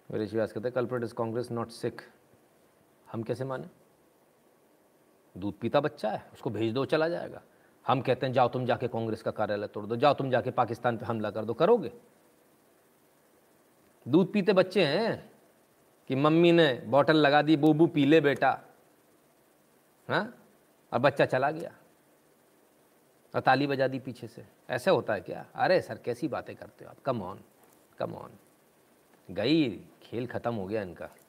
ऋषि व्यास कहते हैं culprit is Congress not Sikh. हम कैसे माने? दूध पीता बच्चा है, उसको भेज दो चला जाएगा। हम कहते हैं जाओ तुम जाके कांग्रेस का कार्यालय तोड़ दो, जाओ तुम जाके पाकिस्तान पे हमला कर दो, करोगे? दूध पीते बच्चे हैं कि मम्मी ने बॉटल लगा दी, बूबू पी ले बेटा, हाँ, अब बच्चा चला गया और ताली बजा दी पीछे से। ऐसे होता है क्या? अरे सर कैसी बातें करते हो आप, कम ऑन कम ऑन। गई, खेल खत्म हो गया इनका।